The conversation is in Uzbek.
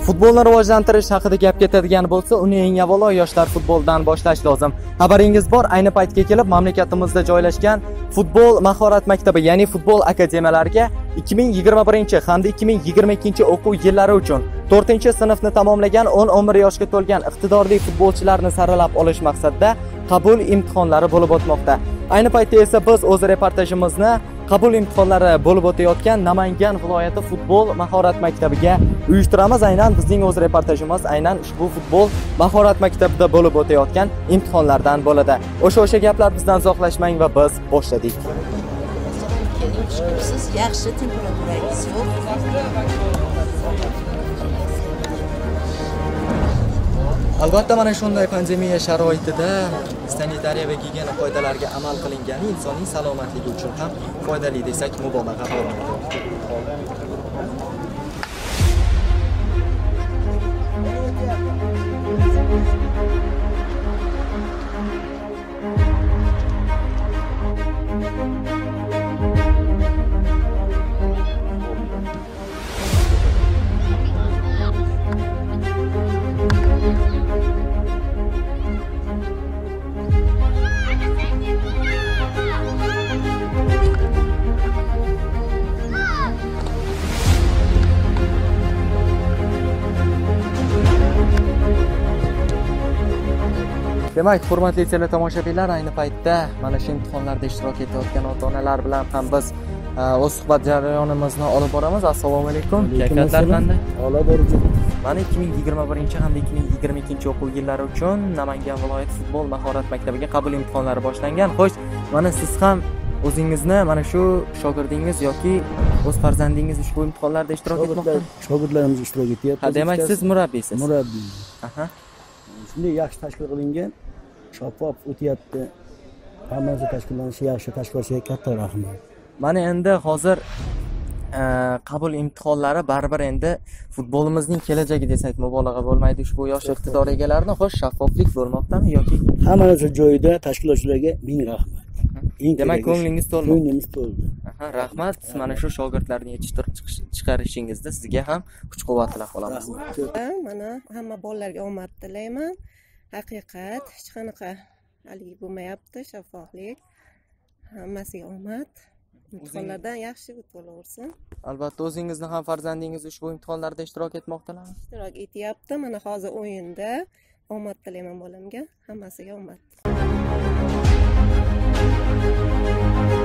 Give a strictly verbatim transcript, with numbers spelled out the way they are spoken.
Futbolni rivojlantirish haqida gap ketadigan bo'lsa, uni eng avvalo yoshlar futboldan boshlash lozim. Xabaringiz bor, ayni paytga kelib mamlakatimizda joylashgan futbol mahorat maktabi, ya'ni futbol akademiyalariga ikki ming yigirma birinchi hamda ikki ming yigirma ikkinchi o'quv yillari uchun to'rtinchi sinfni tamomlagan o'n o'n bir yoshga to'lgan iqtidorli futbolchilarni saralab olish maqsadida qabul imtihonlari bo'lib o'tmoqda. Ayni paytda esa biz o'z reportajimizni qabul imtihonlari bo'lib o'tayotgan Namangan viloyati futbol mahorat maktabiga uyushtiramiz. Aynan bizning o'z reportajimiz aynan ushbu futbol mahorat maktabida bo'lib o'tayotgan imtihonlardan bo'ladi. O'sha-o'sha gaplar bizdan uzoqlashmang va biz boshladik. Siz yaxshi temperaturangiz yo'q. Albatta, mana shunday pandemiya sharoitida sanitariya va gigiyena qoidalariga amal qilingani insonning salomatligi uchun ham foydali desak mubolag'a bo'lmaydi. Demak, hurmatli teletomoshabinlar, ayni paytda mana shu imtihonlarda ishtirok etayotgan ota-onalar bilan ham biz o'z suhbat jarayonimizni olib boramiz. Assalomu alaykum. Kayfiyatlar qanday? Ola bo'richi. Mana ikki ming yigirma birinchi hamda ikki ming yigirma ikkinchi o'quv yillari uchun Namangan viloyat futbol mahorat maktabiga qabul imtihonlari boshlangan. Xo'sh, mana siz ham o'zingizni mana shu shogirdingiz yoki o'z farzandingiz ushbu imtihonlarda ishtirok etmoqda? Shogirdlarimiz ishtirok etyapti. Ha, demak siz murabbiysiz. Murabbiy. Aha. Shunday yaxshi tashkil qilingan, shaffof o'tyapti. Hammasi tashkillanishi yaxshi, tashkillashiga katta rahmat. Mana endi hozir qabul imtihonlari baribir endi futbolimizning kelajagi desak mubolag'a bo'lmaydi. Ushbu yosh iqtidor egalarini xo'sh shaffoflik bo'lmoqdami yoki hamma narsa joyida, tashkilotchilarga ming rahmat. Demak, ko'nglingiz to'ldi. Ko'nglimiz to'ldi. Aha, rahmat. Mana shu shogirdlarni yetishtirib chiqarishingizda sizga ham kuch-quvvat tilab qolamiz. Mana hamma bolalarga omad tilayman. Haqiqat hech qanaqa haligi bo'lmayapti, shaffoflik. Hammasiga omad. Imtihonlardan yaxshi o'tib olaversin. Albatta, o'zingizni ham farzandingiz ushbu imtihonlarda ishtirok etmoqdalarmi? Ishtirok etyapti. Mana hozir o'yinda omad tilayman bolamga. Hammasiga omad.